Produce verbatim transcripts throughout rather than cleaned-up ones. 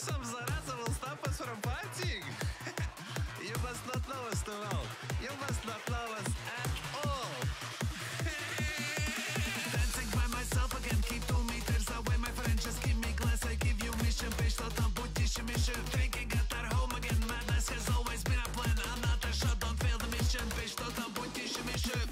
some zarazza will stop us from partying? You must not know us too well. You must not know us at all. Dancing by myself again, keep two meters away, my friend. Just give me glass, I give you mission. Pe что там будь тише, mission. Drinking at our home again, madness has always been a plan. Another shot, don't fail the mission. Pe что там будь тише, mission.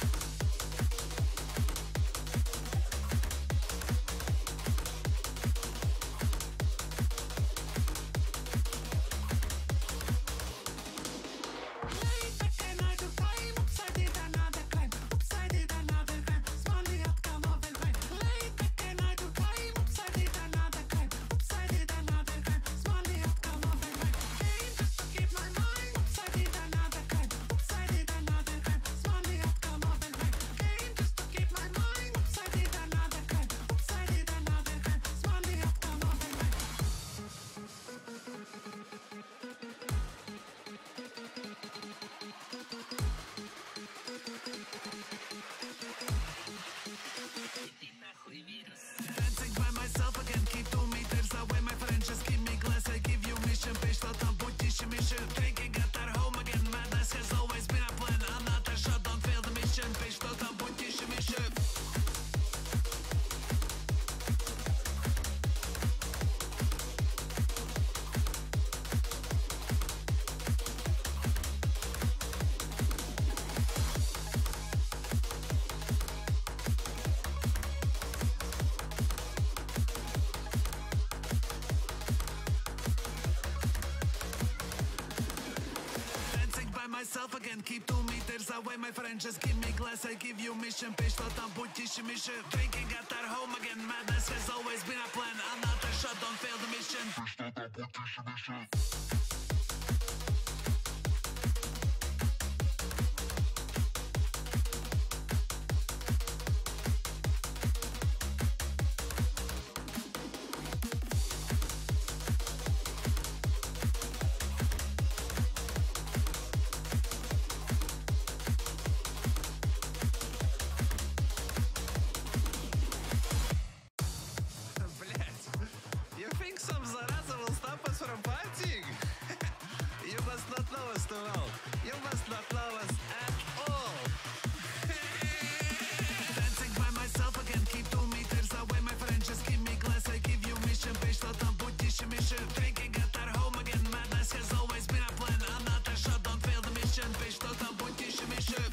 Dancing by myself again, keep two meters away, my friend. Just give me glass, I give you mission. Pe что там будь тише, mission. Drinking at our home again, madness has always been a plan. Another shot, don't fail the mission. Pe что там будь тише, mission. Myself again, keep two meters away, my friend. Just give me glass, I give you mission. Pe что там будь тише, mission. Drinking at our home again, madness has always been a plan. Another shot, don't fail the mission. Pe что там будь тише, mission. You think some zarazza will stop us from partying? You must not know us too well. You must not know us at all. Dancing by myself again, keep two meters away, my friend. Just give me glass, I give you mission. Pe что там будь тише, mission. Drinking at our home again, madness has always been a plan. Another shot, don't fail the mission. Pe что там будь тише, mission.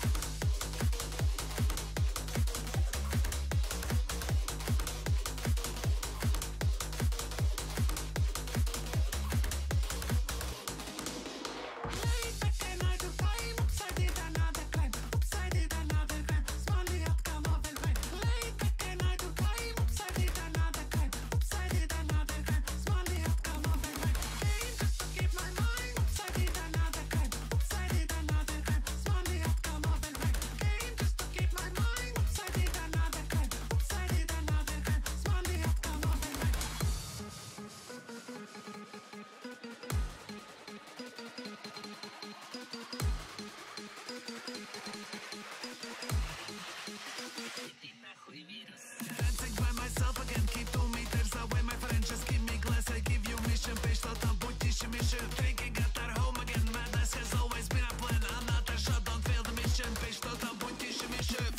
Dancing by myself again, keep two meters away, my friend. Just give me glass, I give you mission. Pe что там будь тише, mission. Drinking at our home again, madness has always been a plan. Another shot, don't fail the mission. Pe что там будь тише, mission.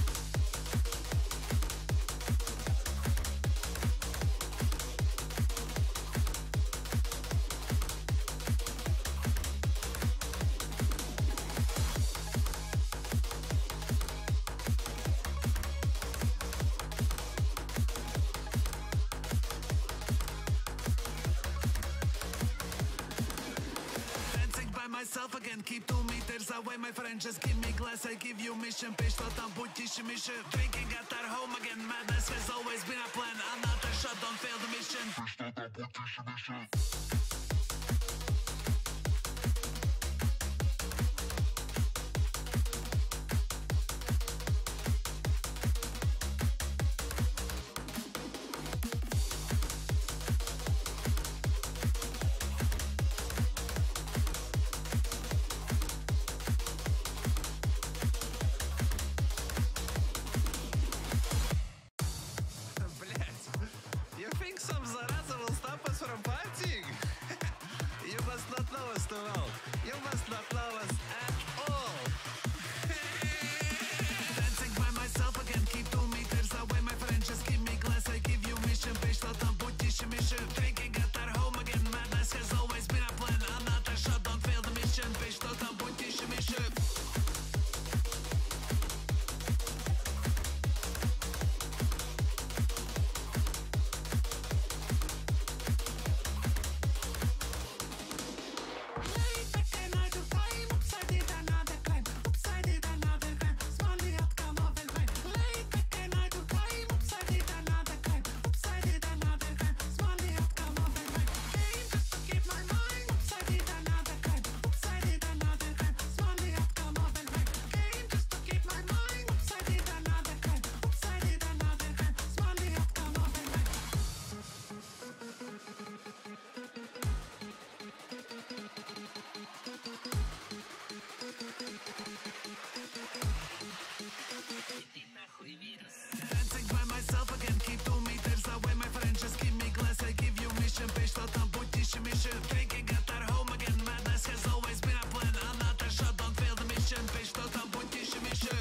Myself again, keep two meters away, my friend. Just give me glass, I give you mission. Pe что там будь тише, mission. Drinking at our home again, madness has always been a plan. Another shot, don't fail the mission. Pe что там будь тише, mission. You think some zarazza will stop us from the world. You must not love us at all. Dancing by myself again, keep two meters away, my friend. Just give me glass, I give you mission. Pe что там будешь mission? Drinking at our home again. Madness has always been a plan. Another shot, don't fail the mission. Pe что там будешь mission? Dancing by myself again, keep two meters away, my friend. Just give me glass, I give you mission. Pe что там будешь mission? Drinking at our home again. Madness has always been a plan. Another shot, don't fail the mission. Pe что там будешь mission?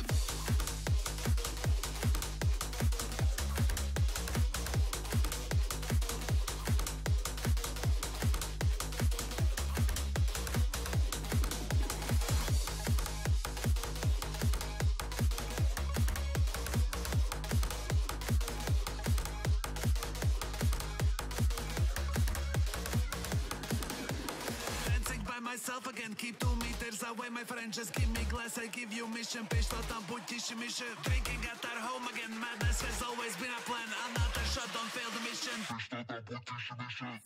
Myself again, keep two meters away, my friend. Just give me glass, I give you mission. Pe что там будешь mission? Drinking at our home again. Madness has always been a plan. Another shot, don't fail the mission. Pe что там будешь mission?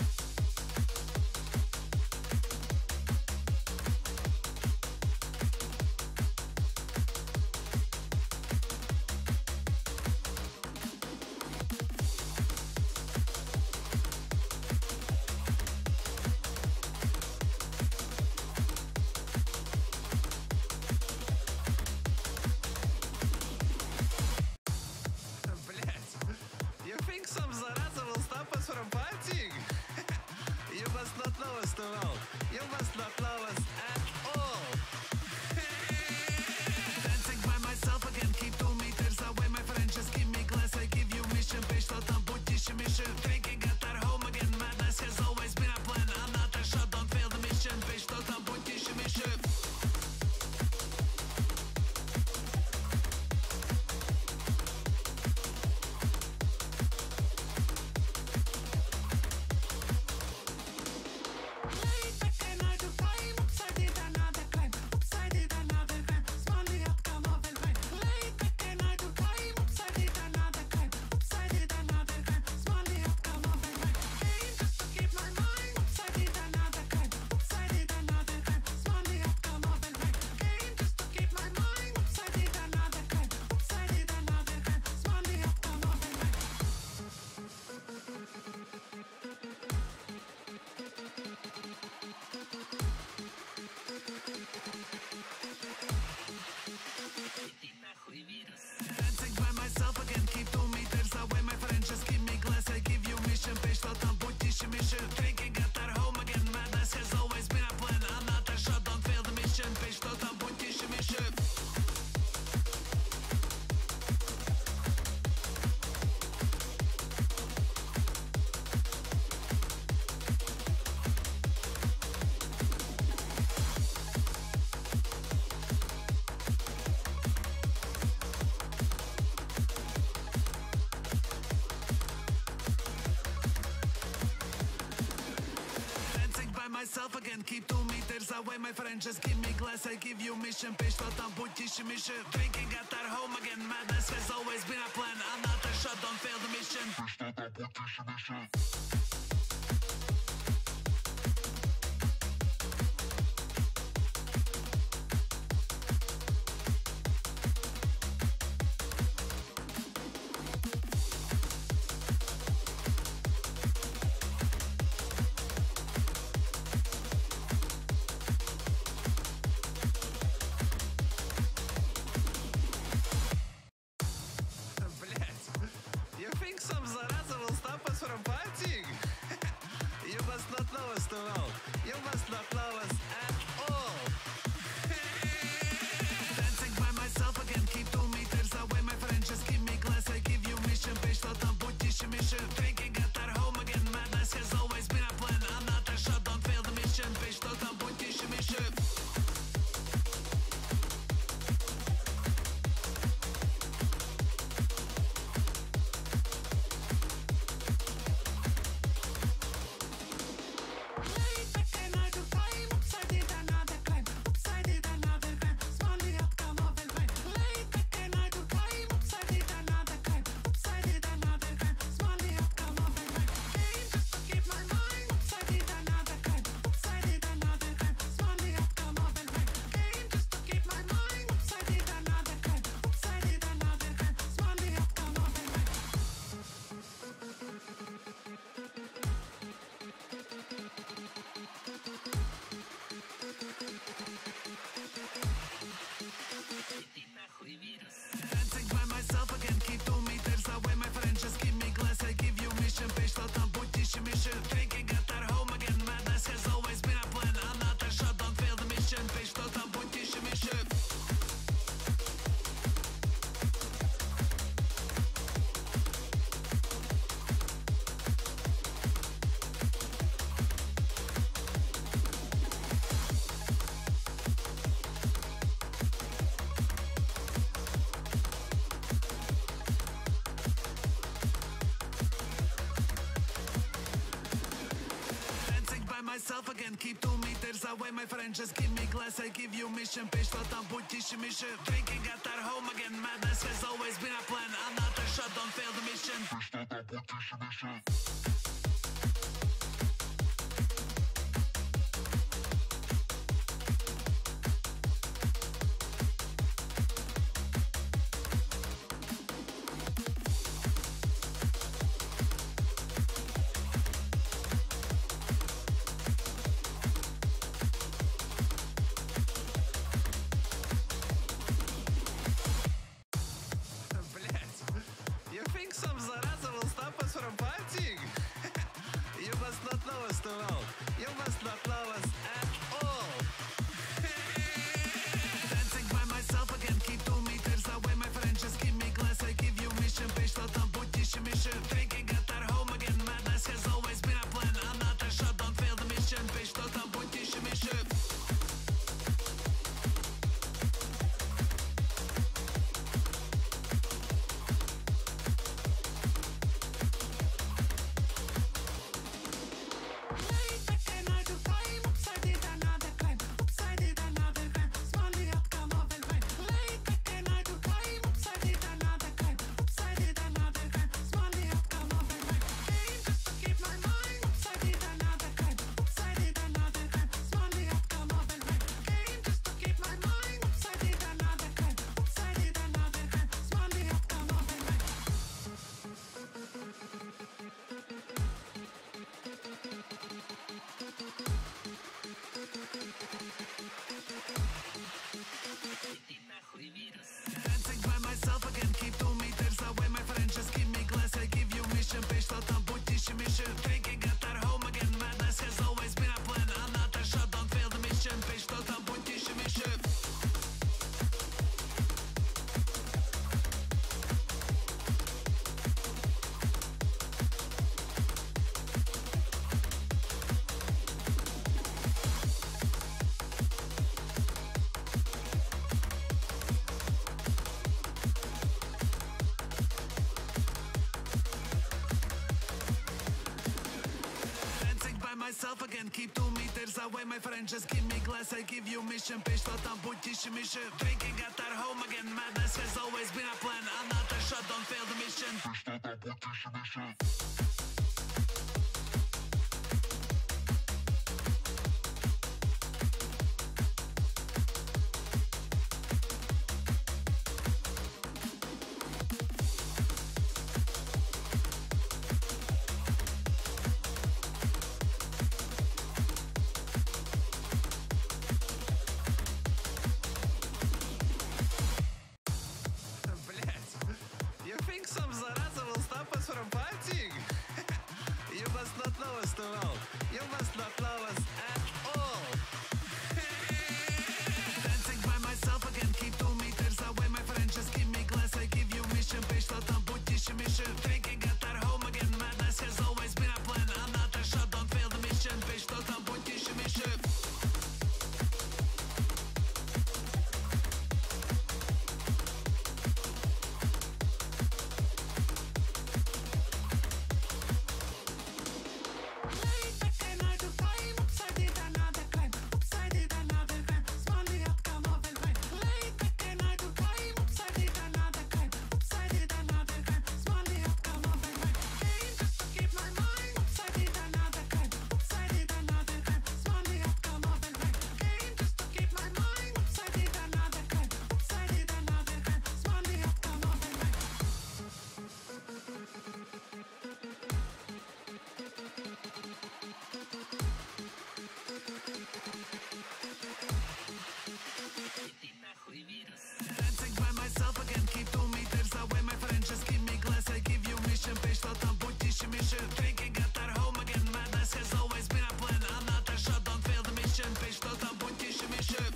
You think some зараза will stop us from partying? You must not know us too well. You must not love us at all. Dancing by myself again, keep two meters away, my friend. Just give me glass, I give you mission. Pe что там будешь mission? Drinking at our home again. Madness has always been a plan. Another shot, don't fail the mission. Pe что там будешь mission? Dancing by myself again, keep two meters away, my friend. Just give me glass, I give you mission. Pe что там будешь mission? Drinking at our home again. Madness has always been a plan. Another shot, don't fail the mission. Pe что там будешь mission? Myself again, keep two meters away, my friend. Just give me glass, I give you mission. Pe что там будешь mission? Drinking at our home again. Madness has always been a plan. Another shot, don't fail the mission. Pe что там будешь mission? You think some зараза will stop us from partying? You must not know us too well. You must not love us. myself again, keep two meters away, my friend. Just give me glass, I give you mission. Pe što tam putiš mission. Drinking at our home again, madness has always been a plan. Another shot, don't fail the mission. Pe što tam putiš mission. You think some zaraza will stop us from partying? You must not know us too well. You must not know us at all. Dancing by myself again, keep two meters away, my friend. Just give me glass, I give you mission. Pe što tam putiš mission. Drinking at our home again, madness has always been a plan. Another shot, don't fail the mission. Pe što tam putiš mission. Dancing by myself again, keep two meters away, my friend. Just give me glass, I give you mission. Pe što tam putiš mission. Drinking at our home again, madness has always been a plan. Another shot, don't fail the mission. Pe što tam putiš mission. Myself again, keep two meters away, my friend. Just give me glass, I give you mission. Pe što tam putiš mission. Drinking at our home again, madness has always been a plan. Another shot, don't fail the mission. Pe što tam putiš mission. You think some zaraza will stop us from partying? You must not know us too well. You must not know us at all. Dancing by myself again, keep two meters away, my friend. Just give me glass, I give you mission. Pe što tam putiš mission. Drinking at our home again, madness has always been a plan. Another shot, don't fail the mission. Pe što tam putiš mission. Dancing by myself again, keep two meters away, my friend. Just give me glass, I give you mission. Pe što tam putiš mission. Drinking at our home again, madness has always been a plan. Another shot, don't fail the mission. Pe što tam putiš mission.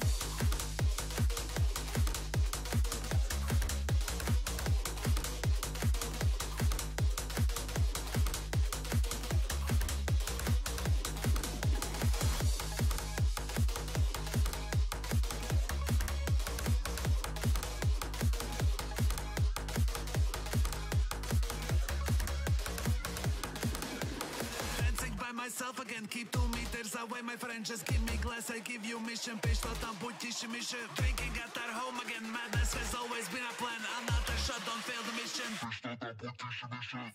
myself again. Keep two meters away, my friend. Just give me glass, I give you mission. Pești tot am putiști mission. Drinking at our home again. Madness has always been a plan. Another shot, don't fail the mission. Pești tot am putiști mission.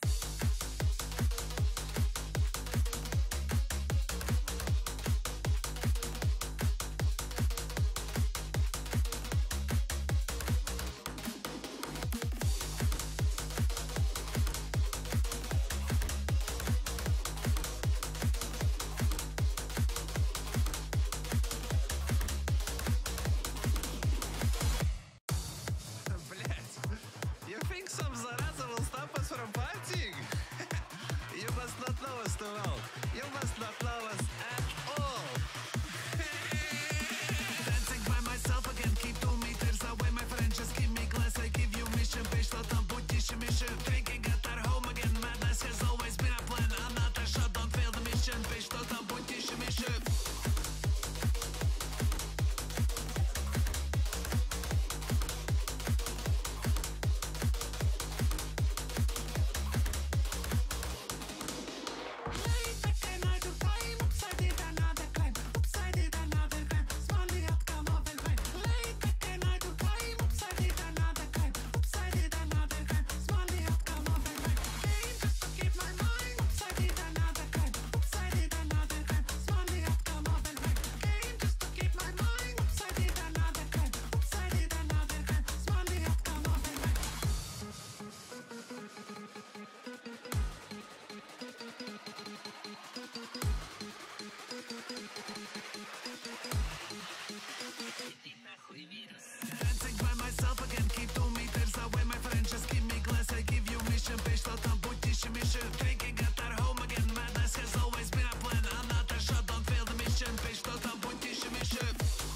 Dancing by myself again, keep two meters away, my friend. Just give me glass, I give you mission. Pești tot am putiști mission. Drinking at our home again. Madness has always been a plan. Another shot, don't fail the mission. Pești tot am putiști mission.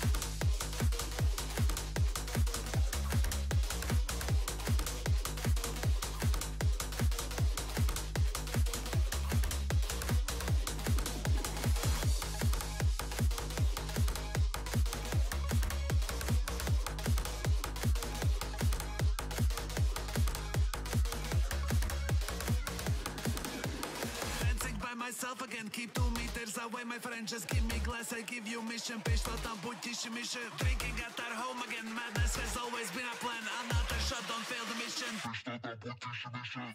Myself again, keep two meters away, my friend. Just give me glass, I give you mission. Pești tot am putiști mission. Drinking at our home again. Madness has always been a plan. Another shot, don't fail the mission. Pești tot am putiști mission.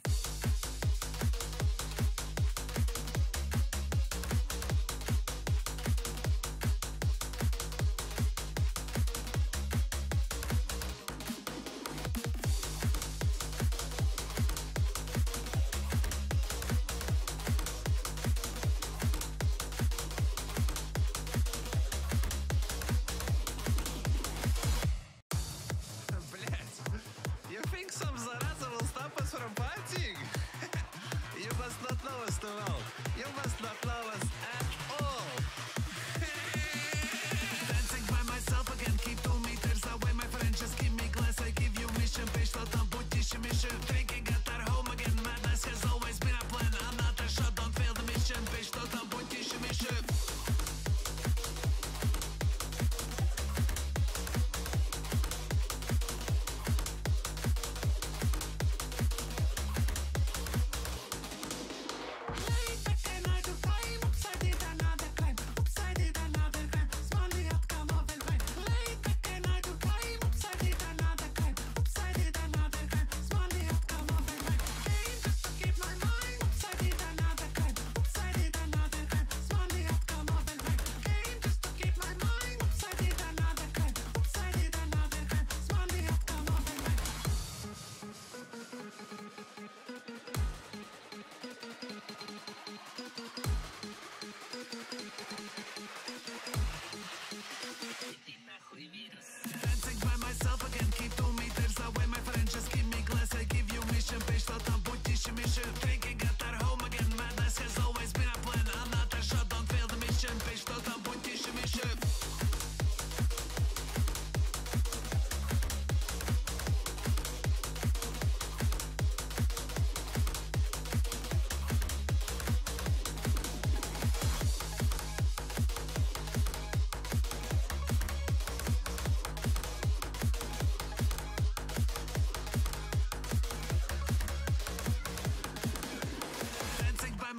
Dancing by myself again, keep two meters away, my friend. Just give me glass, I give you mission. Pești tot am putiști mission. Drinking at our home again. Madness has always been a plan. Another shot, don't fail the mission. Pești tot am putiști mission.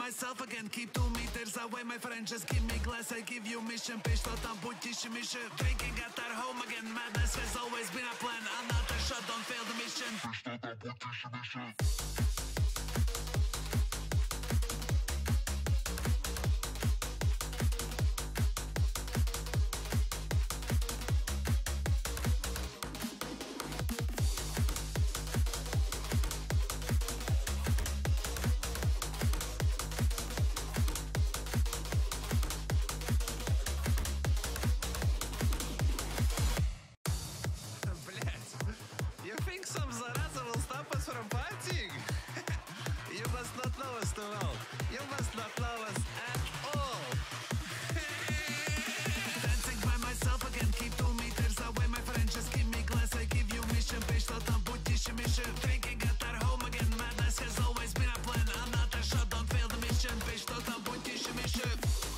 myself again, keep two meters away, my friend, just give me glass, I give you mission. Pe što tam putíš mission. Drinking at our home again, madness has always been a plan. Another shot, don't fail the mission. Pe što tam putíš mission. You think some zaraza will stop us from partying? You must not know us too well. You must not know us at all. Dancing by myself again, keep two meters away, my friend, just give me glass, I give you mission. Pe što tam putíš mission. Drinking at our home again, madness has always been a plan. Another shot, don't fail the mission. Pe što tam putíš mission.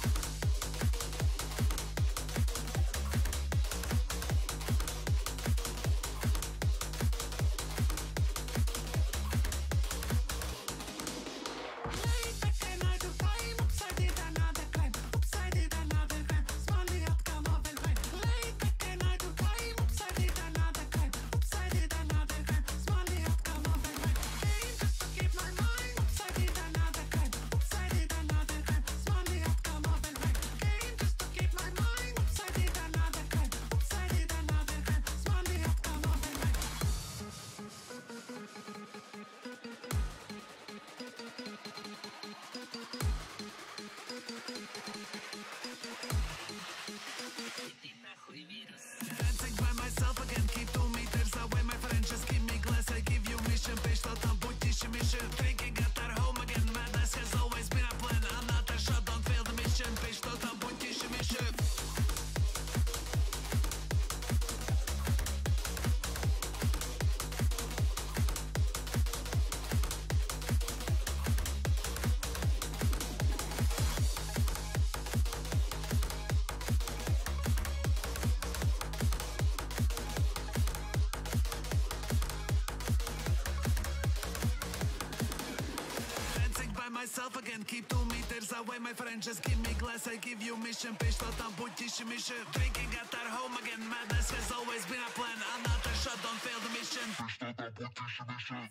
Dancing by myself again, keep two meters away, my friend, just give me glass, I give you mission. Pe što tam putíš mission. Drinking at our home again, madness has always been a plan. Another shot, don't fail the mission. Pe što tam putíš mission. Myself again, keep two meters away, my friend, just give me glass, I give you mission. Pe što tam putíš mission. Drinking at our home again, madness has always been a plan. Another shot, don't fail the mission. Pe što tam putíš mission.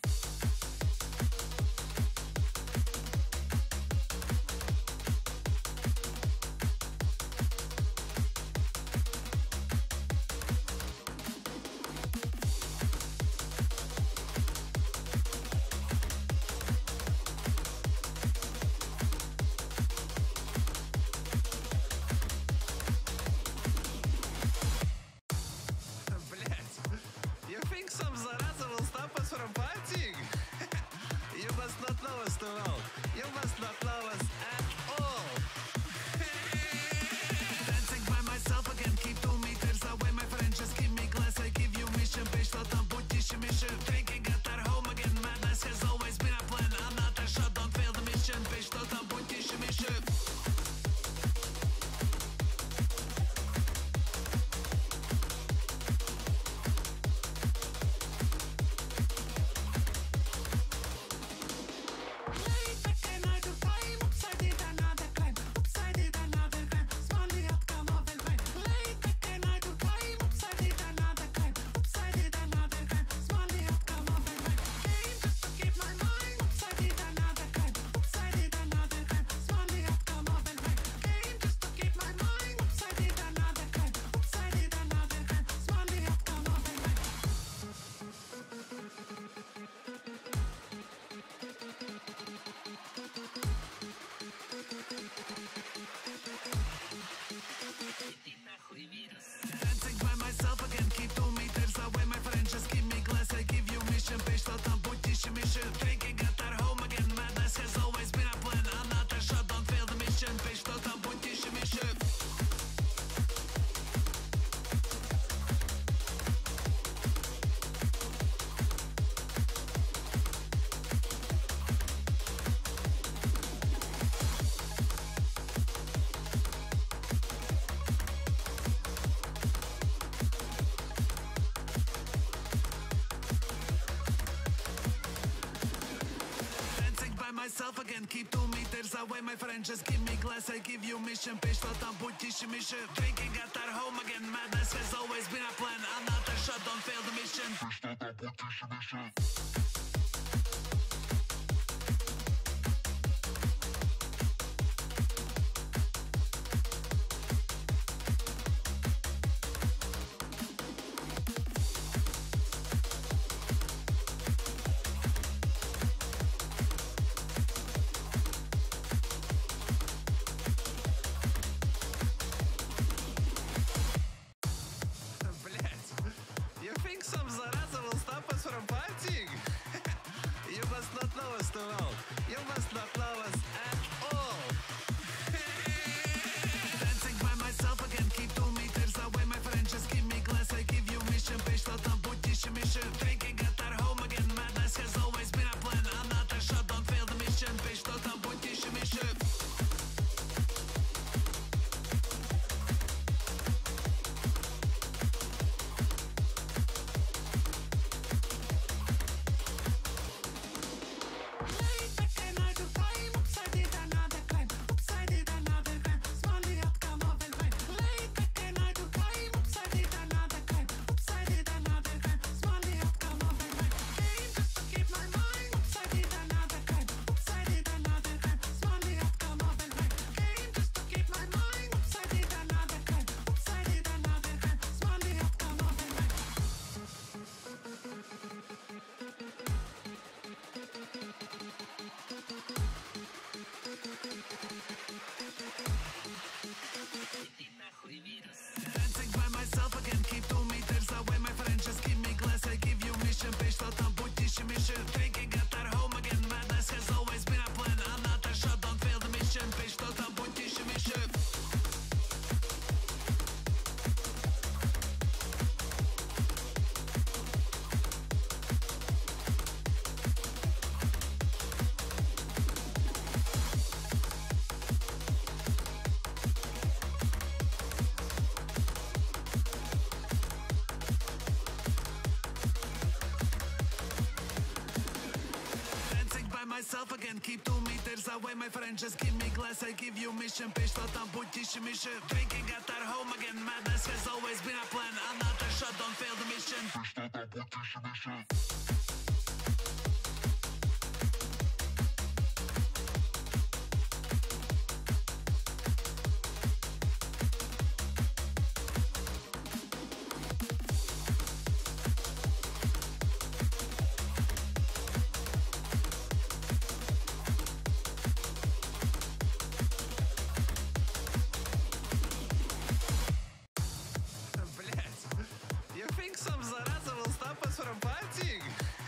You think some zaraza will stop us from partying? myself again, keep two meters away, my friend. Just give me glass, I give you mission. Pe što tam puti mission. Drinking at our home again, madness has always been a plan. Another shot, don't fail the mission. Pe što tam puti mission. You think some zaraza will stop us from partying? You must not know us too well. You must not know us at all. Dancing by myself again, keep two meters away, my friend. Just give me glass, I give you mission. Pe što tam puti mission. Drinking at our home again, madness has always been a plan. Another shot, don't fail the mission. Pe što tam puti mission. Dancing by myself again, keep two meters away, my friend. Just give me glass, I give you mission. Pe što tam puti mission. Drinking at our home again, madness has always been a plan. Another shot, don't fail the mission. Pe što tam puti mission. Myself again, keep two meters away, my friend. Just give me glass, I give you mission. Pe što tam puti mission. Drinking at our home again, madness has always been a plan. Another shot, don't fail the mission. Pe što tam puti mission. You think some zaraza will stop us from partying?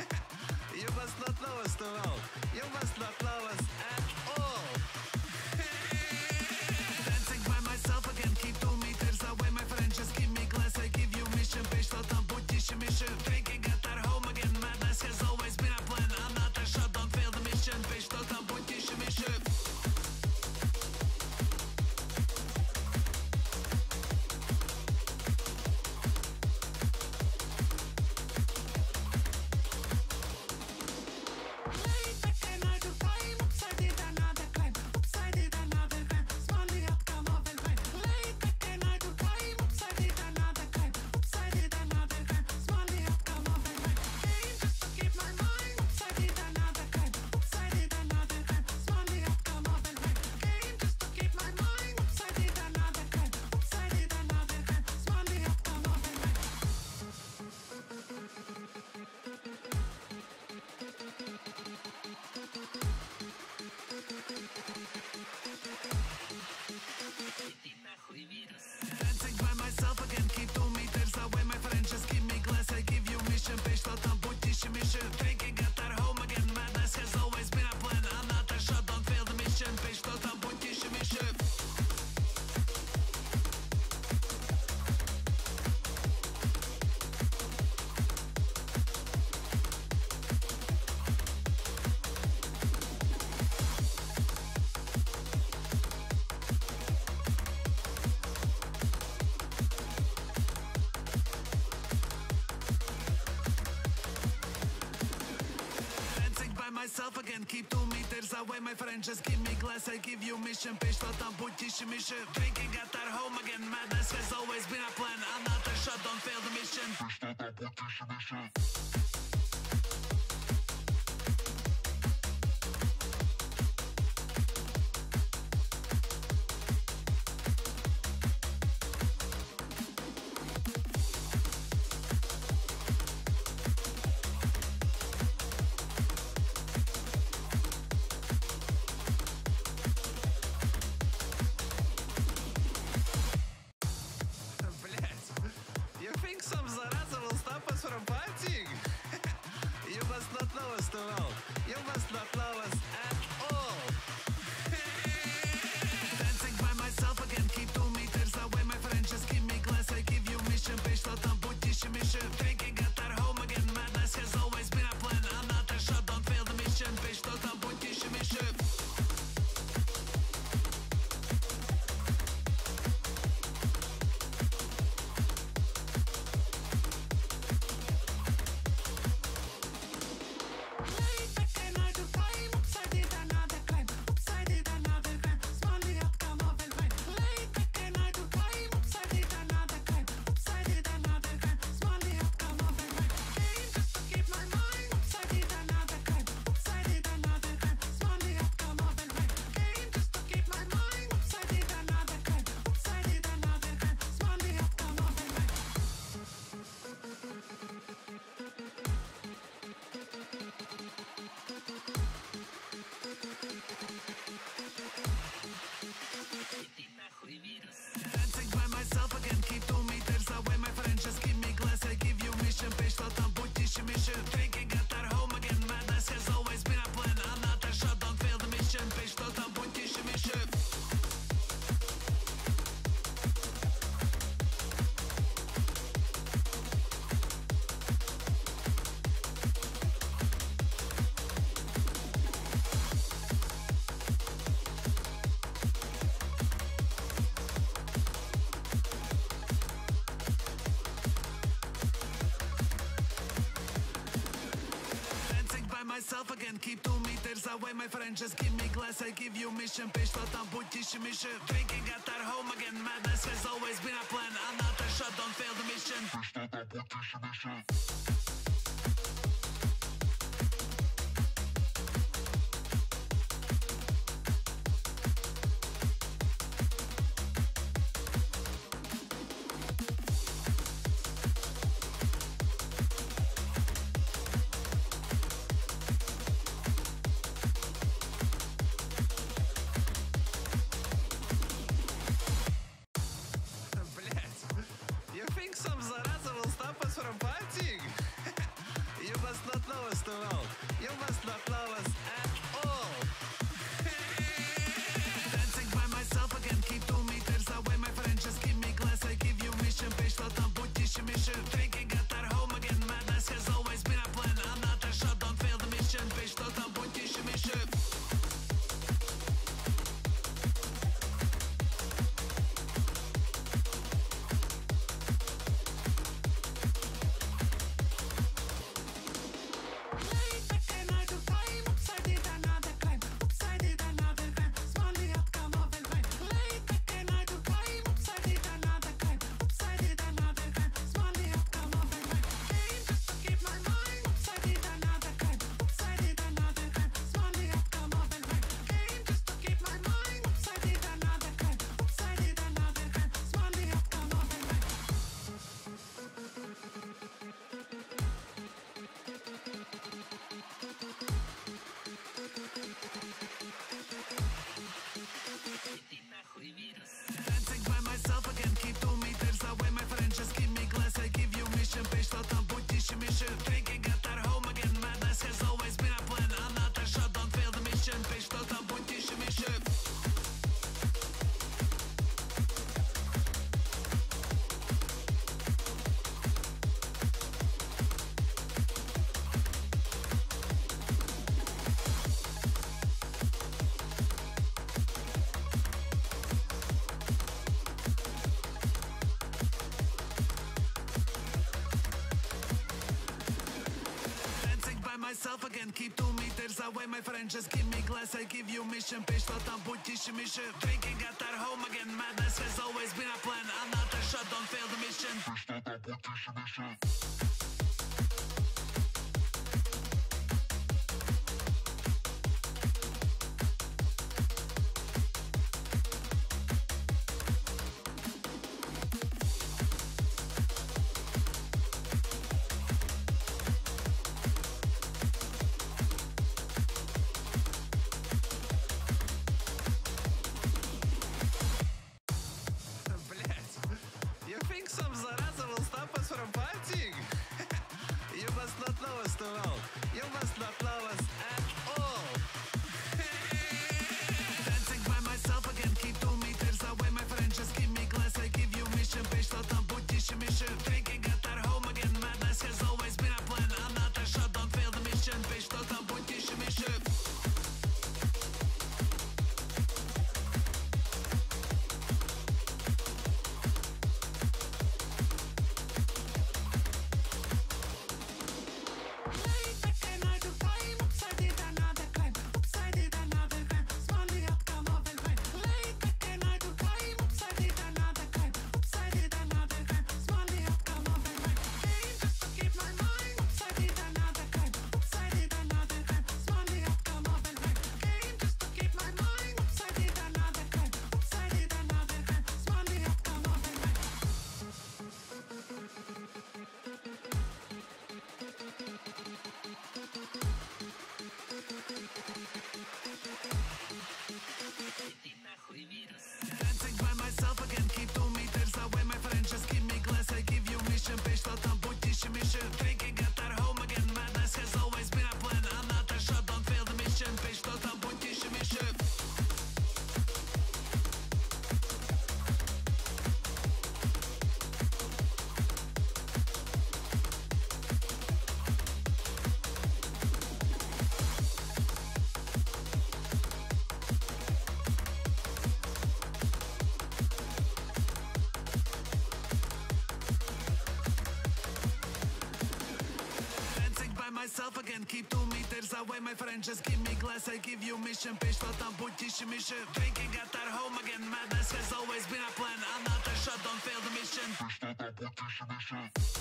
again. Keep two meters away, my friend. Just give me glass, I give you mission. Pești tot am put și mission. Drinking at our home again. Madness has always been a plan. Another shot, don't fail the mission. Pești tot am put și mission. You think some зараза will stop us from partying? You must not know us too well. You must not know us at all. Dancing by myself again. Keep two meters away, my friend. Just give me glass, I give you mission. Pești tot am put și mission. Drinking at our home again. Madness has always been a plan. Another shot, don't fail the mission. Pești tot am put și mission. Dancing by myself again. Keep two meters away, my friend. Just give me glass, I give you mission. Pești tot am put și mission. Drinking at our home again. Madness has always been a plan. Another shot, don't fail the mission. Pești tot am put și mission. Myself again, keep two meters away, my friend. Just give me glass, I give you mission. Pești tot am put și mission. Drinking at our home again. Madness has always been a plan. Another shot, don't fail the mission. Pești tot am put și mission. You think some зараза will stop us from partying? again, keep two meters away, my friend. Just give me glass, I give you mission. Peixe tot am puti și mișă. Drinking at our home again, madness has always been a plan. Another shot, don't fail the mission. Peixe tot am puti și mișă. Dancing by myself again, keep two meters away, my friend. Just give me glass, I give you mission. Peixe tot am puti și mișă. Drinking at our home again, madness has always been a plan. Another shot, don't fail the mission. Peixe tot am puti și mișă. Myself again, keep two meters away, my friend. Just give me glass, I give you mission. Peixe tot am puti și mișă. Drinking at our home again, madness has always been a plan. Another shot, don't fail the mission. Peixe tot am puti și mișă.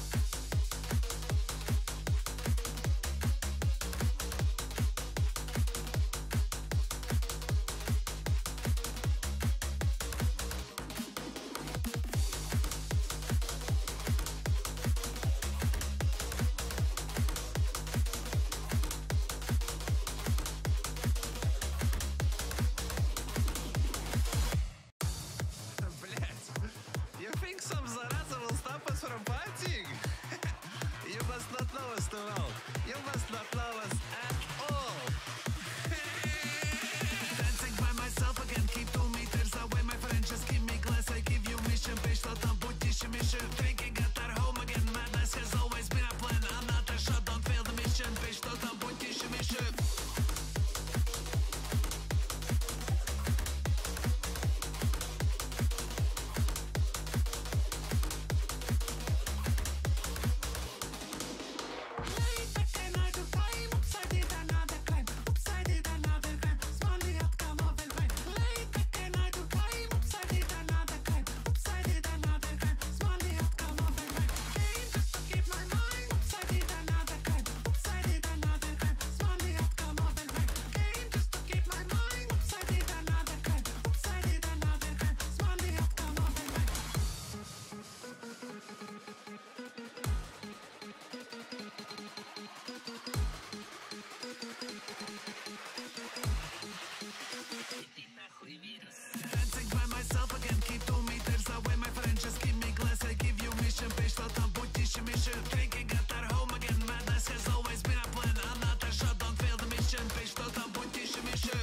Dancing by myself again, keep two meters away, my friend. Just give me glass, I give you mission. Peixe tot am puti și mișă. Drinking at our home again, madness has always been a plan. Another shot, don't fail the mission. Peixe tot am puti și mișă.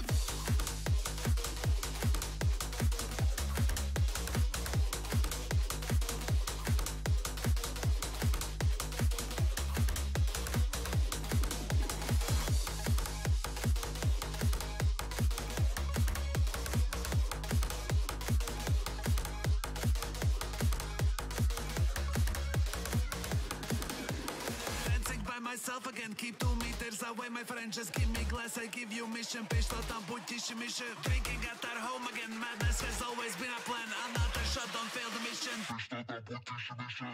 Myself again, keep two meters meters away, my friend, just give me glass, I give you mission. Pești tot am putit și mission. Drinking at our home again, madness has always been a plan. Another shot, don't fail the mission. Pești tot am putit și mission.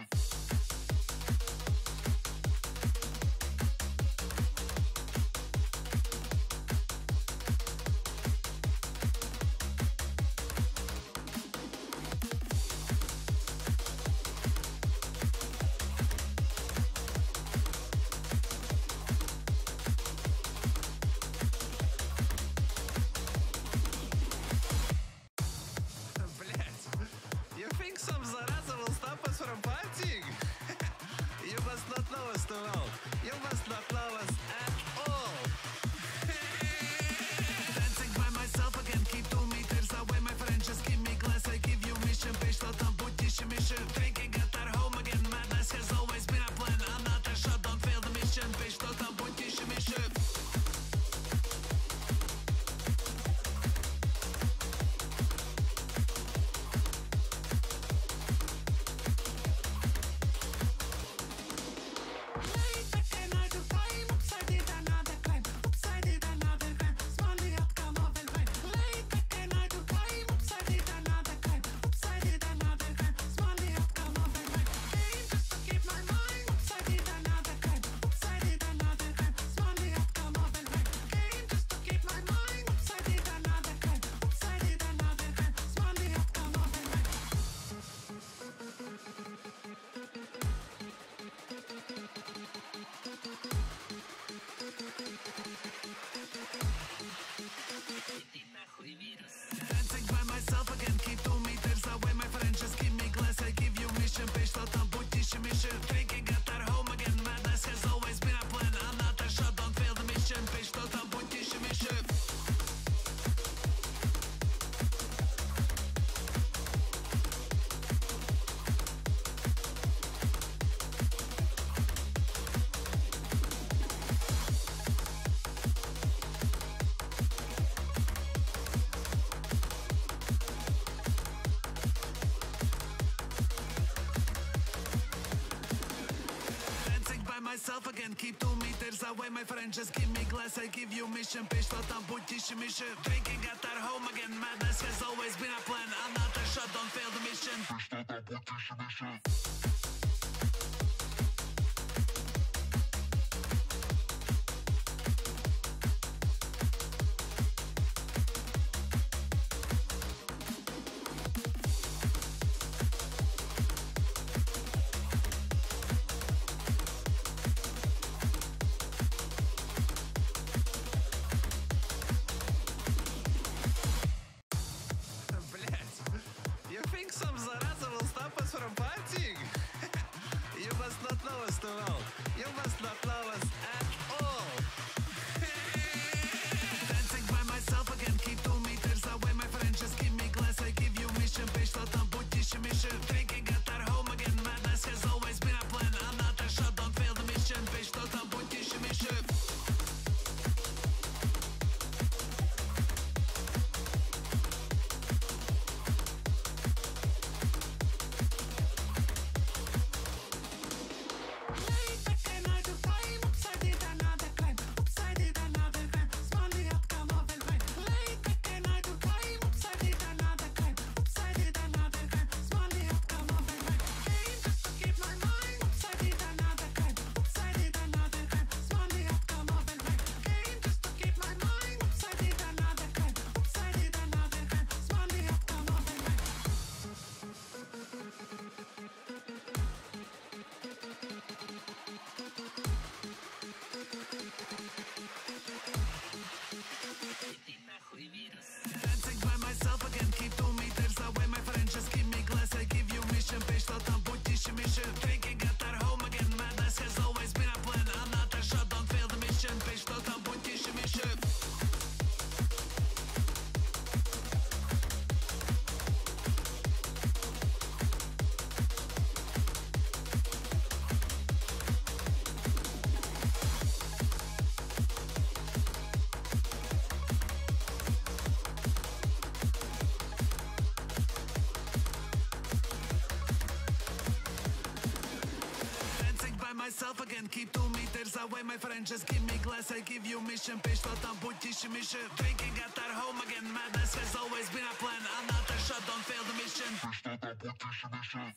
Dancing by myself again, keep two meters away, my friend, just give me glass, I give you mission. Pești tot am putit și mission. Drinking at our home again, madness has always been a plan. Another shot, don't fail the mission. Pești tot am putit și mission. Myself again, keep two meters away, my friend, just give me glass, I give you mission. Pești tot am putit și mission. Drinking at our home again, madness has always been a plan. Another shot, don't fail the mission. Pești tot am putit și mission. Dancing by myself again, keep two meters away, my friend, just give me glass, I give you mission. Pești tot am putit și mission. Drinking at our home again, madness has always been a plan. Another shot, don't fail the mission. Pești tot am putit și mission. Myself again, keep two meters meters away, my friend, just give me glass, I give you mission. Pe što tam puti mission. Drinking at our home again, madness has always been a plan. Another shot, don't fail the mission. Pe što tam puti mission.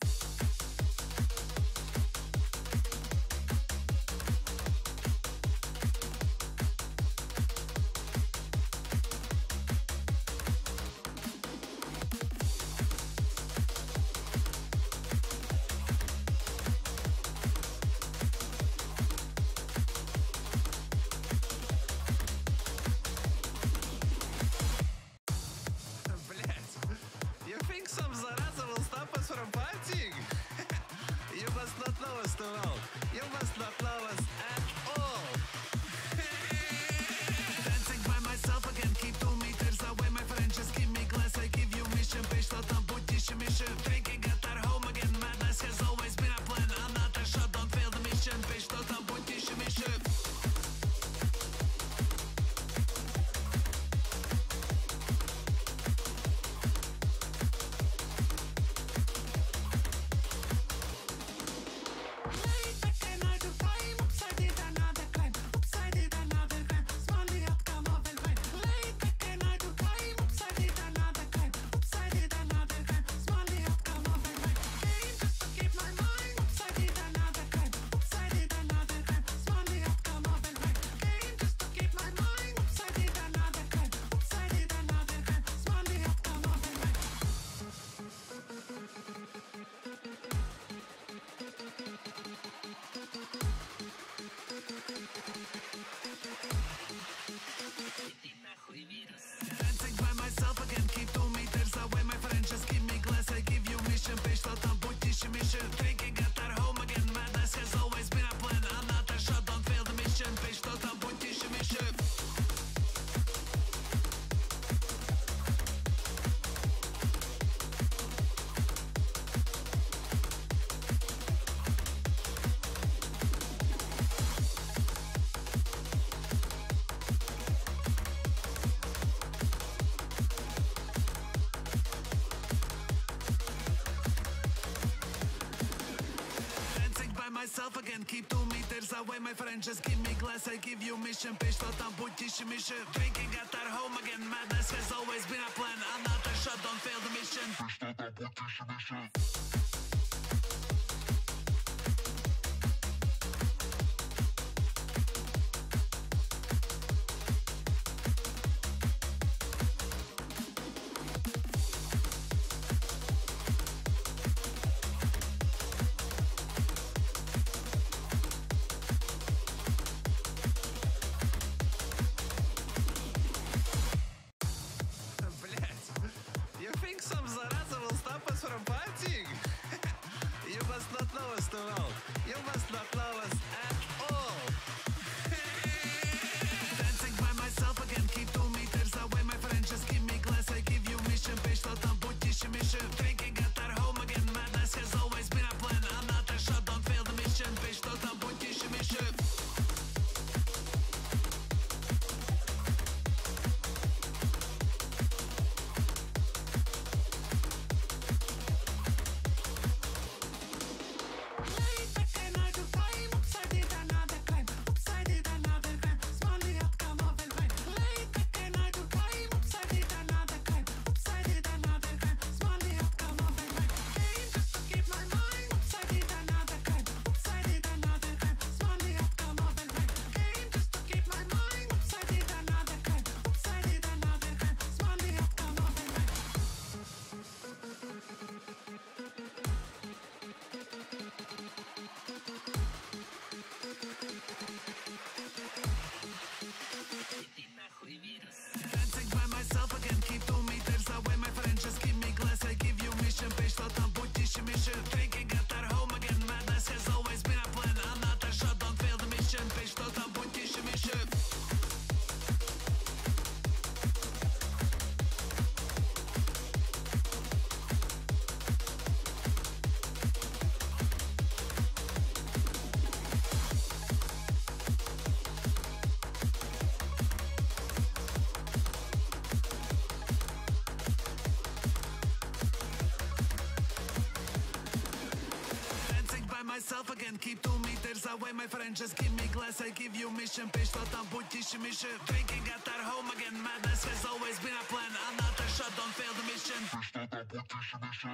Some zaraza will stop us from partying. You must not know us too well. You must not know us at all. Dancing by myself again, keep two meters away, my friend, just give me glass, I give you mission. Pe što tam puti mission. Drinking at our home again, madness has always been a plan. Another shot, don't fail the mission. Pe što tam puti mission. Dancing by myself again, keep two meters away, my friend, just give me glass, I give you mission. Pe što tam puti mission. Drinking at our home again, madness has always been a plan. Another shot, don't fail the mission. Pe što tam puti mission. Myself again, keep two meters away, my friend, just give me glass, I give you mission. Pe što tam puti mission. Drinking at our home again, madness has always been a plan. Another shot, don't fail the mission. Pe što tam puti mission. You think some zaraza will stop us from partying? You must not know us too well. You must not know us at all. Dancing by myself again, keep two meters away, my friend, just give me glass, I give you mission. Pe što tam puti mission. Drinking at our home again, madness has always been a plan. Another shot, don't fail the mission. Pe što tam puti mission. Dancing by myself again, keep two meters away, my friend, just give me glass, I give you mission. Pe što tam puti mission. Drinking at our home again, madness has always been a plan. Another shot, don't fail the mission. Pe što tam puti mission. Myself again, keep two meters meters away, my friend, just give me glass, I give you mission. Pej što tam будь тише, мише. Drinking at our home again, madness has always been a plan. Another shot, don't fail the mission. Pej što tam будь тише, мише.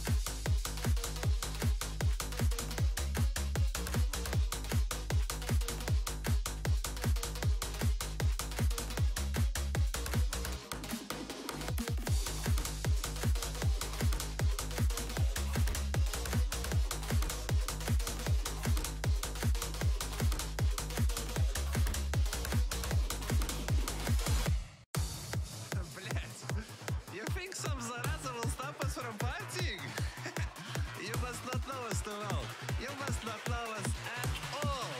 You think some zaraza will stop us from partying? You must not know us too well. You must not know us at all.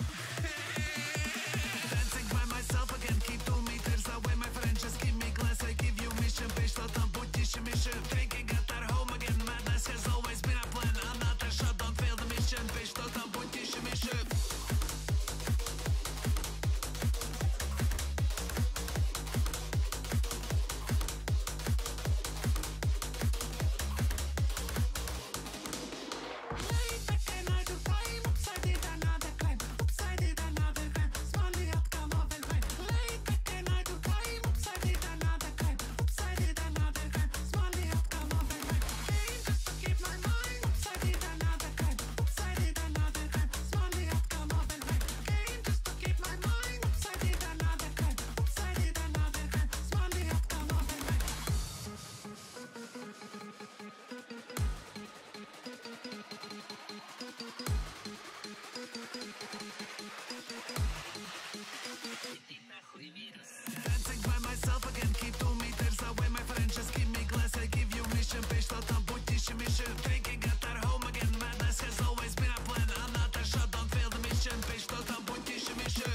Dancing by myself again, keep two meters away, my friend, just give me glass, I give you mission. Pej što tam будь тише, мише. Drinking at our home again, madness has always been a plan. Another shot, don't fail the mission. Pej što tam будь тише, мише. Dancing by myself again, keep two meters away, my friend, just give me glass, I give you mission. Pej što tam будь тише, мише. Drinking at our home again, madness has always been a plan. Another shot, don't fail the mission. Pej što tam будь тише, мише.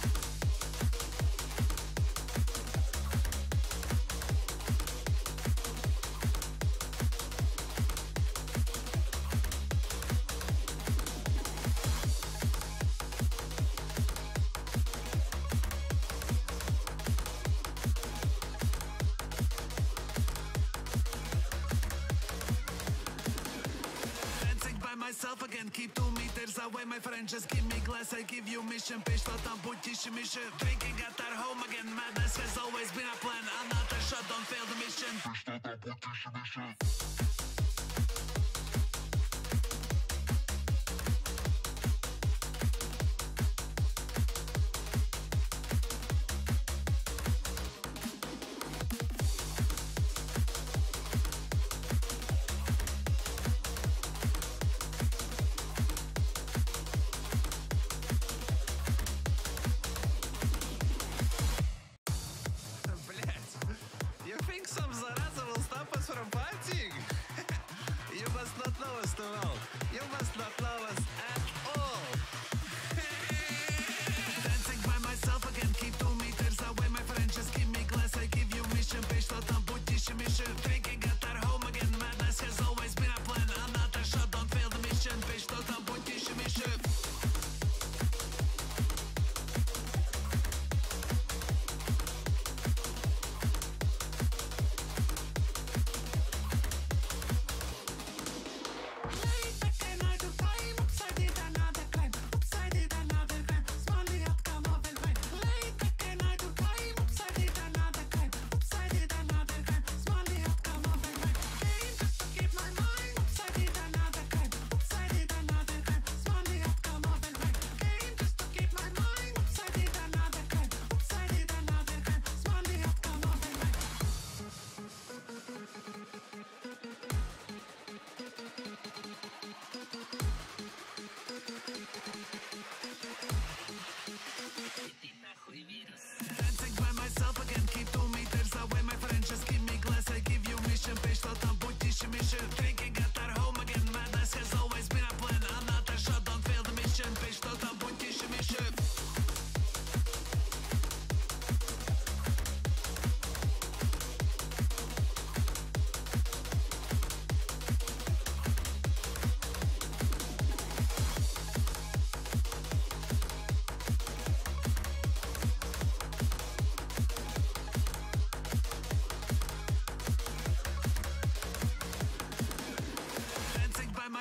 Myself again, keep two meters away, my friend, just give me glass, I give you mission. Pej što tam будь тише, мише. Drinking at our home again, madness has always been a plan. Another shot, don't fail the mission. Pej što tam будь тише, мише. You think some zaraza will stop us from partying? You must not know us too well. You must not know us at all. Dancing by myself again, keep two meters away, my friend, just give me glass, I give you mission. Pej što tam будь тише, мише. Drinking at our home again, madness has always been a plan. Another shot, don't fail the mission. Pej što tam будь тише, мише. Late back and I do time.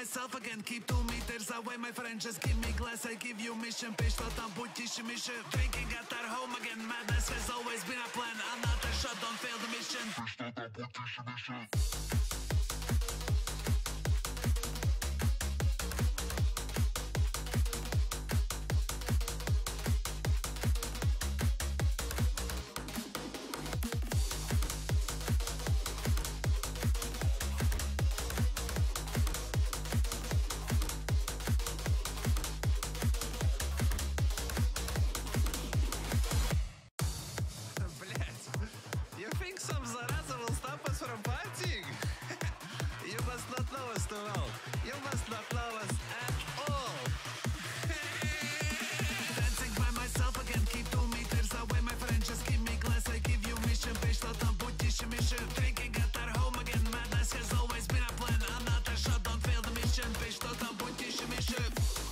myself again. Keep two meters away, my friend. Just give me glass, I give you mission. Pe što tam puti mission. Drinking at our home again. Madness has always been a plan. Another shot, don't fail the mission. Pe što tam puti mission. You think some zaraza will stop us from partying? You must not know us too well. You must not know us at all. Dancing by myself again. Keep two meters away, my friend. Just give me glass, I give you mission. Pe što tam puti mission. Drinking at our home again. Madness has always been a plan. Another shot, don't fail the mission. Pe što tam puti mission.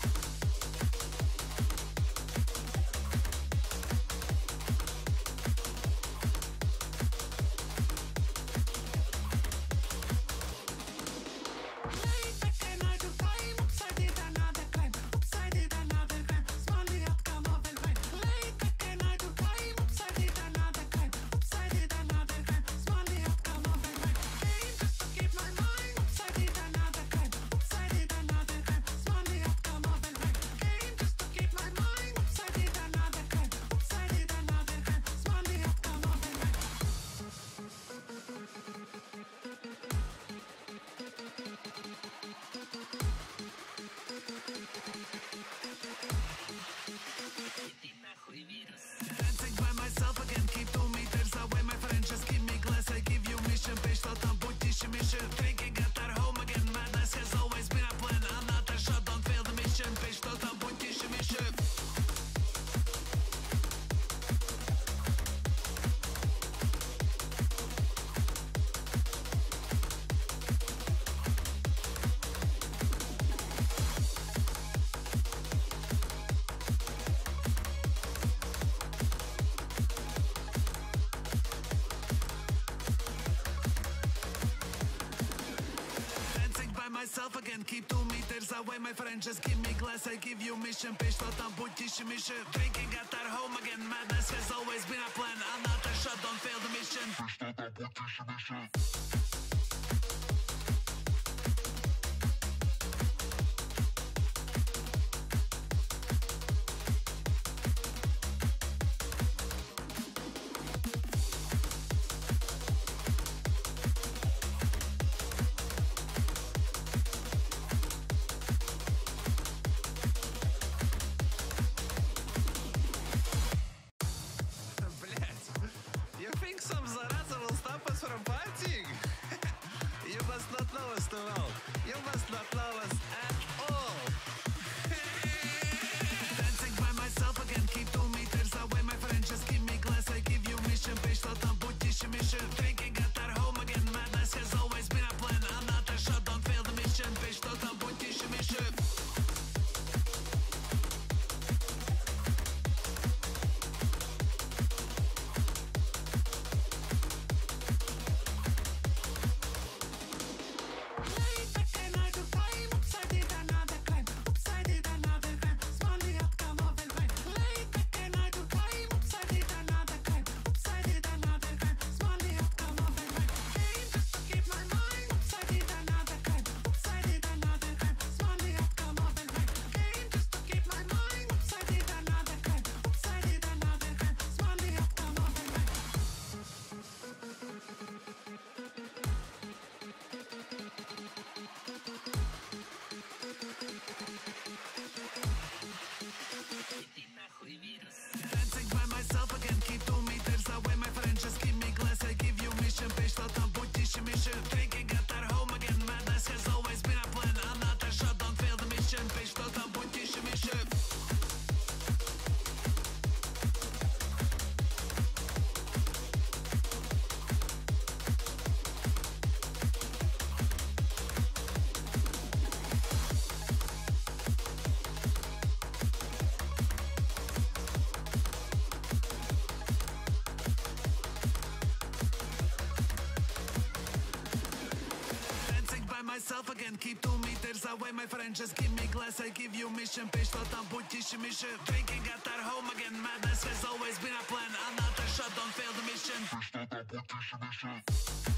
Dancing by myself again. Keep two meters away, my friend. Just give me glass, I give you mission. Pe što tam puti mission. Drinking at our home again. Madness has always been a plan. Another shot, don't fail the mission. Pe što tam puti mission. Myself again, keep two meters away, my friend. Just give me glass, I give you mission. Pe što tam puti mission. Drinking at our home again. Madness has always been a plan. Another shot, don't fail the mission. Pe što tam puti mission. You think some zaraza will stop us from partying? You must not know us too well. You must not know us at all. Dancing by myself again. Keep two meters away, my friend. Just give me glass, I give you mission. Pe što tam puti mission. Drinking at our home again. Madness has always been a plan. Another shot, don't fail the mission. Pe što tam puti mission. Late back and I do time. again. Keep two meters away, my friend. Just give me glass, I give you mission. Pej što tam buď mi shit. Drinking at our home again. Madness has always been a plan. Another shot, don't fail the mission. Pej što tam buď mi shit.